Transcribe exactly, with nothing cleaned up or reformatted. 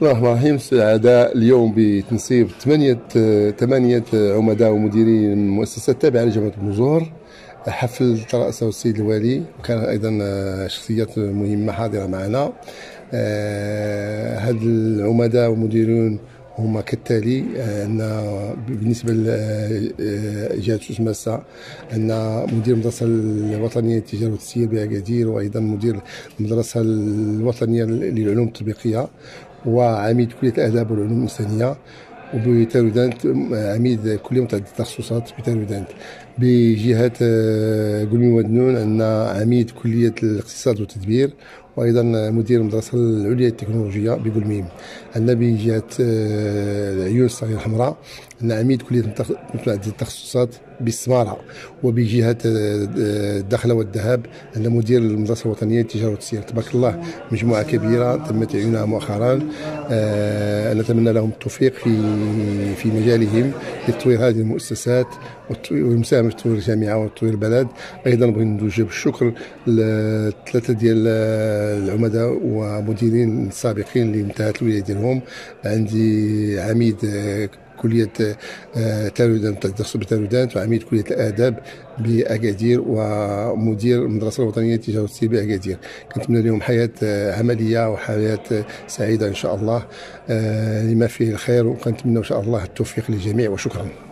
الله الرحمن الرحيم. سعداء اليوم بتنصيب ثمانية ثمانية عمداء ومديرين من مؤسسات تابعة لجامعة بنزور. حفل ترأسه السيد الوالي، وكان أيضا شخصيات مهمة حاضرة معنا. هاد العمداء والمديرون هما كالتالي: أن بالنسبة لجهة سوسماسة عندنا مدير المدرسة الوطنية للتجارة والتسيير بأكادير، وأيضا مدير المدرسة الوطنية للعلوم التطبيقية، وعميد كلية الآداب والعلوم الإنسانية، وبتارودانت عميد كلية متعددة التخصصات بتارودانت. بجهة قلمي ودنون عندنا عميد كلية الاقتصاد والتدبير، وايضا مدير المدرسه العليا للتكنولوجيا بقلميم. عندنا بجهه العيون الصغيره الحمراء عندنا عميد كليه متعدده التخصصات بالسماره. وبجهه الدخله والذهاب عندنا مدير المدرسه الوطنيه للتجاره والتسيير. تبارك الله، مجموعه كبيره تم تعيينها مؤخرا. نتمنى لهم التوفيق في في مجالهم لتطوير هذه المؤسسات والمساهمه في تطوير الجامعه وتطوير البلد. ايضا بغيت نوجه بالشكر لثلاثه ديال العمداء ومديرين السابقين اللي انتهت الولايه ديالهم. عندي عميد كليه تارودانت بتارودانت، وعميد كليه الاداب باكادير، ومدير المدرسه الوطنيه للتجاره والتسيير باكادير. كنتمنى لهم حياه عمليه وحياه سعيده ان شاء الله لما فيه الخير، وكنتمنى ان شاء الله التوفيق للجميع، وشكرا.